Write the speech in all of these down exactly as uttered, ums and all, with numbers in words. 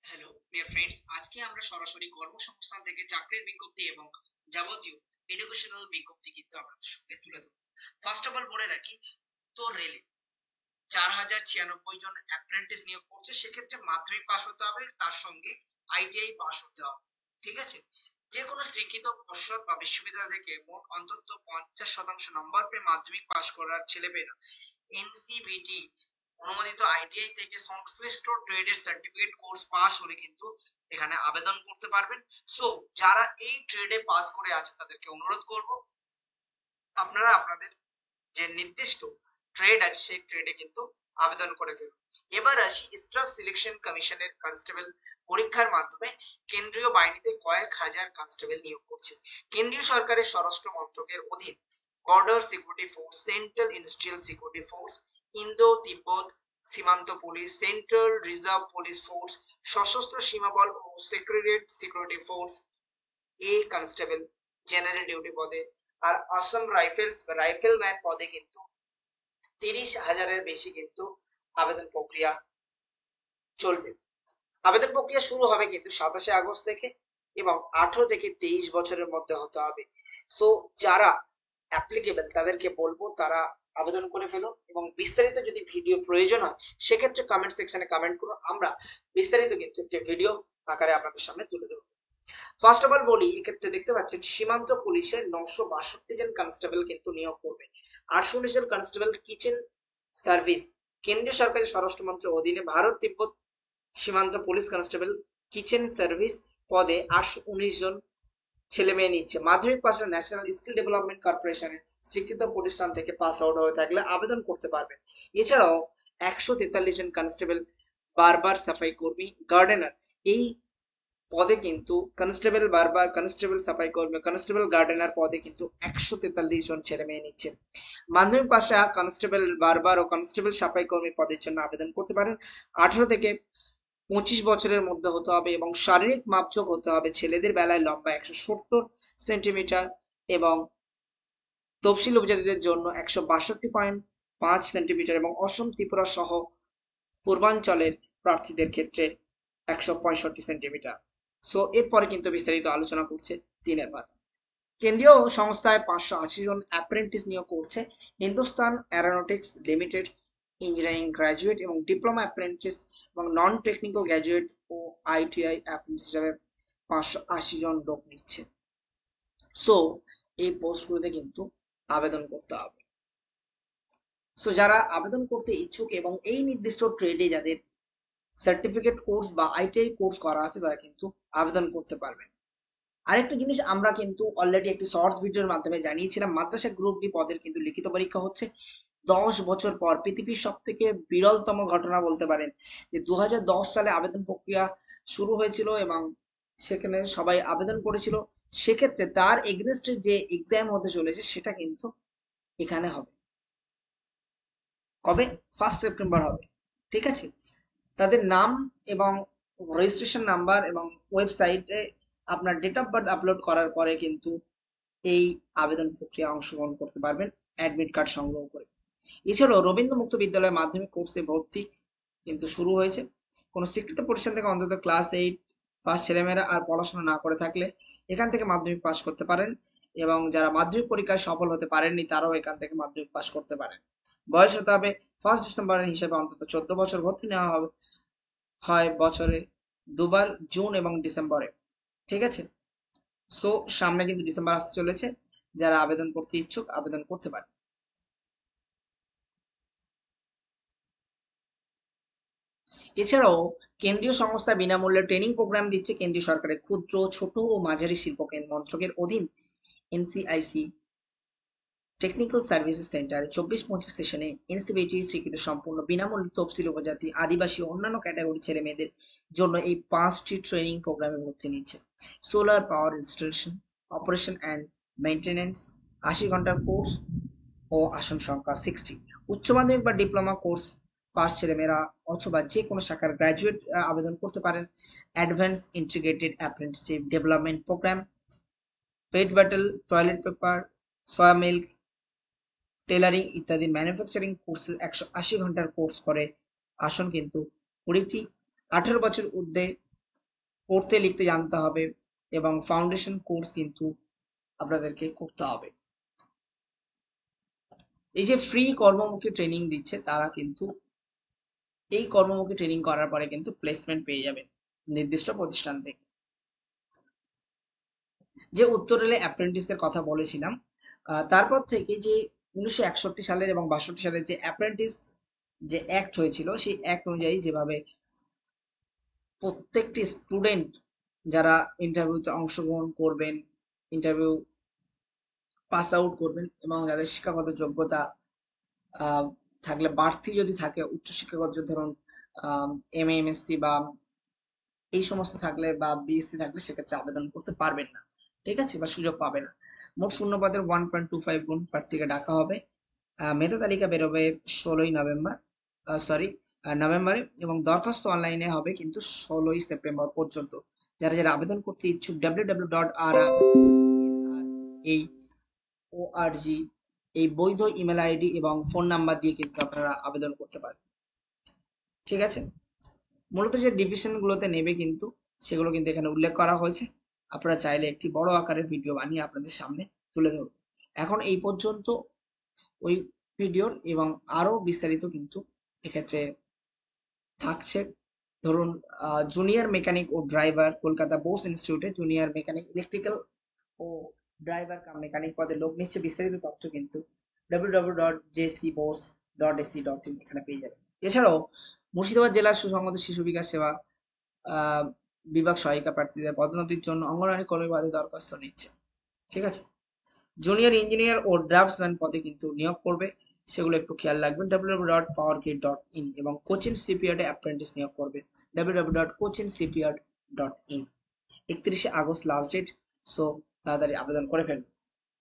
Hello dear friends, আজকে আমরা সরাসরি কর্মসংস্থান থেকে চাকরির বিজ্ঞপ্তি এবং যাবতীয় এডুকেশনাল বিজ্ঞপ্তি কিন্তু আপনাদের সঙ্গে তুলে ধরবো। ফার্স্ট অফ অল বলে রাখি, তো রেলে চার হাজার ছিয়ানব্বই জন অ্যাপ্রেন্টিস নিয়োগ করছে। সেক্ষেত্রে মাধ্যমিক পাস হতে হবে, তার সঙ্গে আইটিআই পাস হতে হবে। ঠিক আছে? যে কোনো শিক্ষিত পর্ষদ বা বিশ্ববিদ্যালয় থেকে মোট অন্তত পঞ্চাশ শতাংশ নম্বর পেয়ে মাধ্যমিক পাস করার ছেলেমেয়েরা এনসিভিটি অনুমোদিত আইটিআই থেকে সংশ্লিষ্ট ট্রেডের সার্টিফিকেট কোর্স পাস হলে কিন্তু এখানে আবেদন করতে পারবেন। সো যারা এই ট্রেডে পাস করে আছে তাদেরকে অনুরোধ করব, আপনারা আপনাদের যে নির্দিষ্ট ট্রেড আছে সেই ট্রেডে কিন্তু আবেদন করে ফেলুন। এবার আসি, স্টাফ সিলেকশন কমিশনের কনস্টেবল পরীক্ষার মাধ্যমে কেন্দ্রীয় বাহিনীতে কয়েক হাজার কনস্টেবল নিয়োগ করছে। কেন্দ্রীয় সরকারের স্বরাষ্ট্র মন্ত্রকের অধীন border security force, central industrial security force, Indo Tibet সীমান্ত police, central reserve police force, সশস্ত্র সীমাবল ও সেক্রেটারিয়েট সিকিউরিটি ফোর্স এ কনস্টেবল জেনারেল ডিউটি পদে, আর আসাম রাইফেলস বা রাইফেলম্যান পদে কিন্তু তিরিশ হাজারের বেশি কিন্তু আবেদন প্রক্রিয়া চলবে। আবেদন প্রক্রিয়া শুরু হবে কিন্তু সাতাশে আগস্ট থেকে এবং আঠারো থেকে তেইশ বছরের মধ্যে হতে হবে। সো যারা অ্যাপ্লিকেবল তাদেরকে বলবো তারা আবেদন করে ফেলুন, এবং বিস্তারিত যদি ভিডিও প্রয়োজন হয় সেক্ষেত্রে কমেন্ট সেকশনে কমেন্ট করুন, আমরা বিস্তারিত কিন্তু একটি ভিডিও আকারে আপনাদের সামনে তুলে দেবো। ফার্স্ট অফ অল বলি, এক্ষেত্রে দেখতে পাচ্ছেন সীমান্ত পুলিশের নশো বাষট্টি জন কনস্টেবল কিন্তু নিয়োগ করবে। আটচল্লিশ জন কনস্টেবল কিচেন সার্ভিস, কেন্দ্রীয় সরকারের স্বরাষ্ট্র মন্ত্রকের অধীনে ভারত তিব্বত সীমান্ত পুলিশ কনস্টেবল কিচেন সার্ভিস পদে আটশো উনিশ জন ছেলে মেয়ে নিচ্ছে। মাধ্যমিক পাশে ন্যাশনাল স্কিল ডেভেলপমেন্ট কর্পোরেশনের স্বীকৃত প্রতিষ্ঠান থেকে পাস আউট হয়ে থাকলে আবেদন করতে পারবেন। এছাড়াও একশো তেতাল্লিশ জন কনস্টেবল বারবার সাফাই কর্মী গার্ডেনার এই পদে কিন্তু কনস্টেবল বারবার কনস্টেবল সাফাই কর্মী কনস্টেবল গার্ডেনার পদে কিন্তু একশো তেতাল্লিশ জন ছেলে মেয়ে নিচ্ছে। মাধ্যমিক পাশে কনস্টেবল বারবার ও কনস্টেবল সাফাই কর্মী পদের জন্য আবেদন করতে পারেন। আঠারো থেকে পঁচিশ বছরের মধ্যে হতে হবে এবং শারীরিক মাপযোগ হতে হবে। ছেলেদের বেলায় লম্বা একশো সত্তর সেন্টিমিটার এবং তফসিল উপজাতিদের জন্য একশো বাষট্টি পয়েন্ট পাঁচ সেন্টিমিটার এবং অসম ত্রিপুরা সহ পূর্বাঞ্চলের প্রার্থীদের ক্ষেত্রে একশো পঁয়ষট্টি সেন্টিমিটার। সো এরপরে কিন্তু বিস্তারিত আলোচনা করছে তিনের পাতা। কেন্দ্রীয় সংস্থায় পাঁচশো আশি জন অ্যাপ্রেন্টিস নিয়োগ করছে। Hindustan aeronautics limited engineering graduate এবং ডিপ্লোমা অ্যাপ্রেন্টিস এবং নন টেকনিক্যাল গ্র্যাজুয়েট ও আইটিআই অ্যাপ্রেন্টিস হিসাবে পাঁচশো আশি জন লোক নিচ্ছে। সো এই পোস্টগুলোতে কিন্তু আবেদন করতে হবে। সো যারা আবেদন করতে ইচ্ছুক এবং এই নির্দিষ্ট ট্রেডে যাদের সার্টিফিকেট কোর্স বা আইটিআই কোর্স করা আছে তারা কিন্তু আবেদন করতে পারবেন। আরেকটা জিনিস আমরা কিন্তু অলরেডি একটি শর্টস ভিডিওর মাধ্যমে জানিয়েছিলাম, মাদ্রাসা গ্রুপ ডি পদের কিন্তু লিখিত পরীক্ষা হচ্ছে দশ বছর পর। পৃথিবীর সব থেকে বিরলতম ঘটনা বলতে পারেন যে দু হাজার দশ সালে আবেদন প্রক্রিয়া শুরু হয়েছিল এবং সেখানে সবাই আবেদন করেছিল। সেক্ষেত্রে তার এগেনস্টে যে এক্সাম হতে চলেছে সেটা কিন্তু এখানে হবে। কবে? ফার্স্ট সেপ্টেম্বর হবে। ঠিক আছে? তাদের নাম এবং রেজিস্ট্রেশন নাম্বার এবং ওয়েবসাইটে আপনার ডেট অফ বার্থ আপলোড করার পরে কিন্তু এই আবেদন প্রক্রিয়া অংশগ্রহণ করতে পারবেন অ্যাডমিট কার্ড সংগ্রহ করে। এছাড়াও রবীন্দ্র মুক্ত বিদ্যালয় মাধ্যমিক কোর্সে ভর্তি কিন্তু শুরু হয়েছে। কোনো স্বীকৃত প্রতিষ্ঠান থেকে অন্তত ক্লাস এইট পাস ছেলেমেয়েরা আর পড়াশোনা না করে থাকলে এখান থেকে মাধ্যমিক পাস করতে পারেন, এবং যারা মাধ্যমিক পরীক্ষায় সফল হতে পারেননি তারাও এখান থেকে মাধ্যমিক পাস করতে পারেন। বয়স হতে হবে ফার্স্ট ডিসেম্বরের হিসেবে অন্তত চোদ্দ বছর। ভর্তি নেওয়া হবে হয় বছরে দুবার, জুন এবং ডিসেম্বরে। ঠিক আছে? সো সামনে কিন্তু ডিসেম্বর আসতে চলেছে, যারা আবেদন করতে ইচ্ছুক আবেদন করতে পারে। এছাড়াও কেন্দ্রীয় সংস্থা বিনামূল্যে ট্রেনিং প্রোগ্রাম দিচ্ছে। কেন্দ্রীয় সরকারের ক্ষুদ্র, ছোট ও মাঝারি শিল্প মন্ত্রকের অধীন এনসিআইসি টেকনিক্যাল সার্ভিসেস সেন্টারে চব্বিশ পঁচিশ সেশনে এনসিবিটি স্বীকৃত সম্পূর্ণ বিনামূল্যে তফসিল উপজাতি, আদিবাসী ও অন্যান্য ক্যাটাগরি ছেলে মেয়েদের জন্য এই পাঁচটি ট্রেনিং প্রোগ্রামে ভর্তি নিচ্ছে। Solar power installation, operation and maintenance আশি ঘন্টার কোর্স ও আসন সংখ্যা সিক্সটি। উচ্চ মাধ্যমিক বা ডিপ্লোমা কোর্স পাস ছেলেমেয়েরা অথবা যে কোনো শাখার গ্র্যাজুয়েট আবেদন করতে পারেন। Advance integrated apprenticeship development programme, PET bottle, toilet paper, soya milk, tailoring ইত্যাদি ম্যানুফ্যাকচারিং কোর্সে একশো আশি ঘন্টার কোর্স করে আসন কিন্তু কুড়িটি। আঠারো বছর ঊর্ধ্বে পড়তে লিখতে জানতে হবে এবং ফাউন্ডেশন কোর্স কিন্তু আপনাদেরকে করতে হবে। এই যে ফ্রি কর্মমুখী ট্রেনিং দিচ্ছে তারা কিন্তু এই কর্মমুখী ট্রেনিং করার পরে কিন্তু প্লেসমেন্ট পেয়ে যাবে নির্দিষ্ট প্রতিষ্ঠান থেকে। যে উত্তর রেলে অ্যাপ্রেন্টিসের কথা বলেছিলাম, তারপর থেকে যে উনিশশো একষট্টি সালের এবং বাষট্টি সালের যে অ্যাপ্রেন্টিস যে অ্যাক্ট হয়েছিল সেই অ্যাক্ট অনুযায়ী যেভাবে প্রত্যেকটি স্টুডেন্ট যারা ইন্টারভিউতে অংশগ্রহণ করবেন, ইন্টারভিউ পাস আউট করবেন এবং যাদের শিক্ষাগত যোগ্যতা থাকলে বাড়তি যদি থাকে উচ্চশিক্ষাগত ধরুন M A M S C বা এই সমস্ত থাকলে বা বিএসসি থাকলে সেক্ষেত্রে আবেদন করতে পারবেন না, ঠিক আছে, বা সুযোগ পাবে না। মোট শূন্য পদের ওয়ান পয়েন্ট টু ফাইভ গুণ প্রার্থীকে ডাকা হবে। মেধা তালিকা বেরোবে ষোলোই নভেম্বর সরি নভেম্বরে এবং দরখাস্ত অনলাইনে হবে কিন্তু ষোলোই সেপ্টেম্বর পর্যন্ত। যারা যারা আবেদন করতে ইচ্ছুক ডাব্লিউ ডাব্লিউ ডট আর এই ও আর জি এই বৈধ ইমেল আইডি এবং ফোন নাম্বার দিয়ে কিন্তু আপনারা আবেদন করতে পারেন, ঠিক আছে। মূলত যে ডিভিশনগুলোতে নেবে কিন্তু সেগুলো কিন্তু এখানে উল্লেখ করা হয়েছে। আপনারা চাইলে একটি বড় আকারের ভিডিও বানিয়ে আপনাদের সামনে তুলে ধরুন। এখন এই পর্যন্ত ওই ভিডিওর এবং আরো বিস্তারিত কিন্তু এক্ষেত্রে থাকছে। ধরুন জুনিয়র মেকানিক ও ড্রাইভার কলকাতা বোস ইনস্টিটিউটে জুনিয়র মেকানিক ইলেকট্রিক্যাল ও ড্রাইভার কাম মেকানিক পদে লোক নিচ্ছে, বিস্তারিত তথ্য কিন্তু W W W dot J C Bose dot A C dot in এখানে পেয়ে যাবেন। এছাড়াও মুর্শিদাবাদ জেলার সুসংহত শিশু বিকাশ সেবা বিভাগ সহায়িকা প্রার্থীদের পদোন্নতির জন্য অঙ্গনওয়াড়ি কর্মী পদে দরখাস্ত নিচ্ছে, ঠিক আছে। জুনিয়র ইঞ্জিনিয়ার ও ড্রাফটসম্যান পদে কিন্তু নিয়োগ করবে, সেগুলো একটু খেয়াল রাখবেন W W W dot power grid dot in এবং কোচিন সিপিয়ার্ডে অ্যাপ্রেন্টিস নিয়োগ করবে W W W dot Cochin shipyard dot in. একত্রিশে আগস্ট লাস্ট ডেট, সো তাড়াতাড়ি আবেদন করে ফেলুন।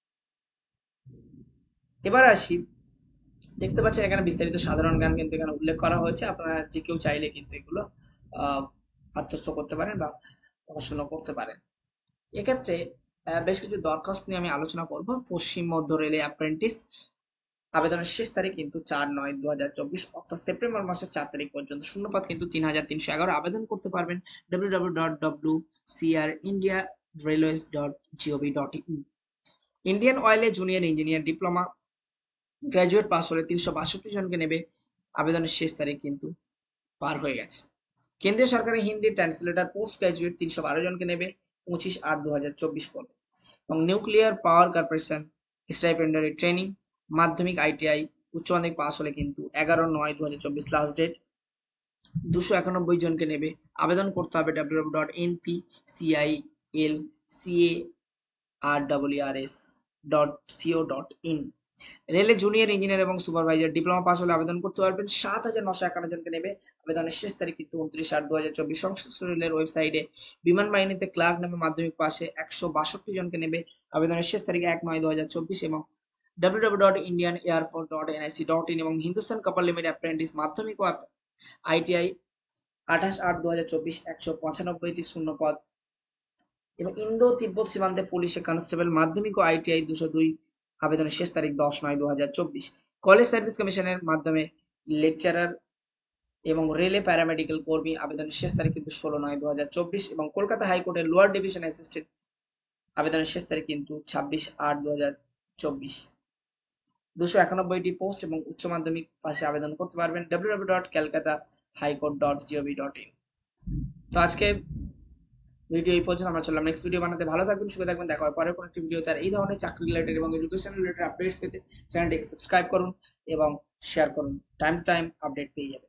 এবার আসি, দেখতে পাচ্ছেন এখানে বিস্তারিত সাধারণ জ্ঞান কিন্তু এখানে উল্লেখ করা হয়েছে। আপনারা যে কেউ চাইলে কিন্তু এগুলো আহ আত্মস্থ করতে পারেন বা পড়াশোনা করতে পারেন। এক্ষেত্রে বেশ কিছু দরখাস্ত নিয়ে আমি আলোচনা করব। পশ্চিম মধ্য রেলে অ্যাপ্রেন্টিস আবেদনের শেষ তারিখ কিন্তু চার নয় দু হাজার চব্বিশ অর্থাৎ সেপ্টেম্বর মাসের চার তারিখ পর্যন্ত। শূন্যপদ কিন্তু তিন হাজার তিনশো এগারো আবেদন করতে পারবেন W W W dot W C R India railways dot gov dot in. Indian অয়েলে junior engineer diploma graduate pass হলে তিনশো বাষট্টি জনকে নেবে, আবেদনের শেষ তারিখ কিন্তু পার হয়ে গেছে। কেন্দ্রীয় সরকারের হিন্দি ট্রান্সলেটার পোস্ট গ্রাজুয়েট তিনশো বারো জনকে নেবে পঁচিশ আট দু হাজার চব্বিশ পর্বে। এবং nuclear power corporation stipendiary training মাধ্যমিক আইটিআই উচ্চ মাধ্যমিক পাস হলে কিন্তু এগারো নয় দু হাজার চব্বিশ লাস্ট ডেট, দুশো একানব্বই জনকে নেবে, আবেদন করতে হবে W W W dot N P C I L C A R W R S dot co dot in. রেলে জুনিয়র ইঞ্জিনিয়ার এবং সুপারভাইজার ডিপ্লোমা পাস হলে আবেদন করতে পারবেন, সাত হাজার নশো একান্ন জনকে নেবে, আবেদনের শেষ তারিখ কিন্তু উনত্রিশ আট দু হাজার চব্বিশ। সংশ্লিষ্ট রেলের ওয়েবসাইটে বিমান বাহিনীতে ক্লার্ক নামে মাধ্যমিক পাশে একশো বাষট্টি জনকে নেবে, আবেদনের শেষ তারিখ এক নয় দু হাজার চব্বিশ এবং W W W dot Indian airforce dot N I C dot in এবং হিন্দুস্তান কাপার লিমিটেড অ্যাপ্রেন্টিস মাধ্যমিক ও আইটিআই আঠাশ আট দু হাজার চব্বিশ একশো পঁচানব্বইটি শূন্য পদ এবং ইন্দো তিব্বত সীমান্তে পুলিশে কনস্টেবল মাধ্যমিক ও আইটিআই দুশো দুই, আবেদনের শেষ তারিখ দশ নয় দু হাজার চব্বিশ। কলেজ সার্ভিস কমিশনের মাধ্যমে লেকচারার এবং রেলে প্যারামেডিক্যাল কর্মী, আবেদনের শেষ তারিখ কিন্তু ষোলো নয় দু হাজার চব্বিশ এবং কলকাতা হাইকোর্টের লোয়ার ডিভিশন অ্যাসিস্ট্যান্ট আবেদনের শেষ তারিখ কিন্তু ছাব্বিশ আট দু হাজার চব্বিশ। দুশো একানব্বইটি পোস্ট এবং উচ্চ মাধ্যমিক পাশে আবেদন করতে পারবেন W W W dot Calcutta high court dot gov dot in. তো আজকে ভিডিও এই পর্যন্ত, আমরা চললাম নেক্সট ভিডিও বানাতে। ভালো থাকবেন, সুখে থাকবেন, দেখা হয় পরের কোনো একটি ভিডিও। তার এই ধরনের চাকরি রিলেটেড এবং এডুকেশন রিলেটেড আপডেটস পেতে চ্যানেলটিকে সাবস্ক্রাইব করুন এবং শেয়ার করুন, টাইম টু টাইম আপডেট পেয়ে যাবেন।